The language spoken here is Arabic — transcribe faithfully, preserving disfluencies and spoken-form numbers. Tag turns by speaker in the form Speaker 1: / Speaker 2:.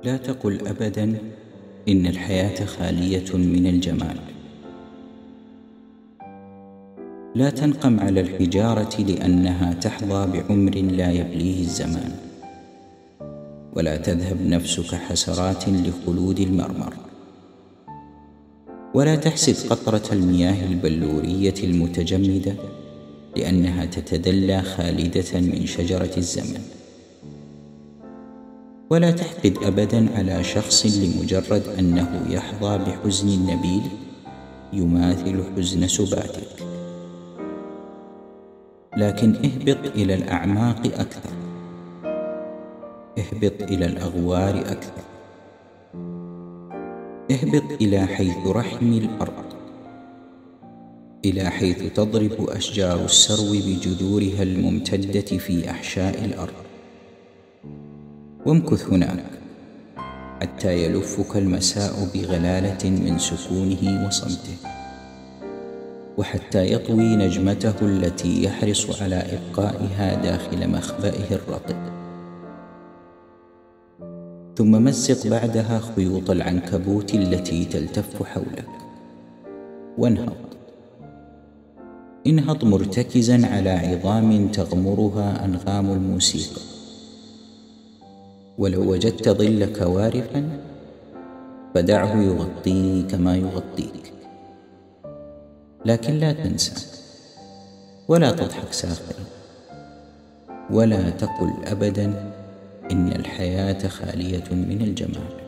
Speaker 1: لا تقل أبدا إن الحياة خالية من الجمال. لا تنقم على الحجارة لأنها تحظى بعمر لا يبليه الزمان، ولا تذهب نفسك حسرات لخلود المرمر، ولا تحسد قطرة المياه البلورية المتجمدة لأنها تتدلى خالدة من شجرة الزمن. ولا تحقد أبدا على شخص لمجرد أنه يحظى بحزن نبيل يماثل حزن سباتك، لكن اهبط إلى الأعماق أكثر، اهبط إلى الأغوار أكثر، اهبط إلى حيث رحم الأرض، إلى حيث تضرب أشجار السرو بجذورها الممتدة في أحشاء الأرض، وامكث هناك حتى يلفك المساء بغلالة من سكونه وصمته، وحتى يطوي نجمته التي يحرص على إبقائها داخل مخبئه الرطب. ثم مزق بعدها خيوط العنكبوت التي تلتف حولك، وانهض، انهض مرتكزا على عظام تغمرها أنغام الموسيقى. ولو وجدت ظلك وارفا فدعه يغطيك ما يغطيك، لكن لا تنسى ولا تضحك ساخرا، ولا تقل أبدا إن الحياة خالية من الجمال.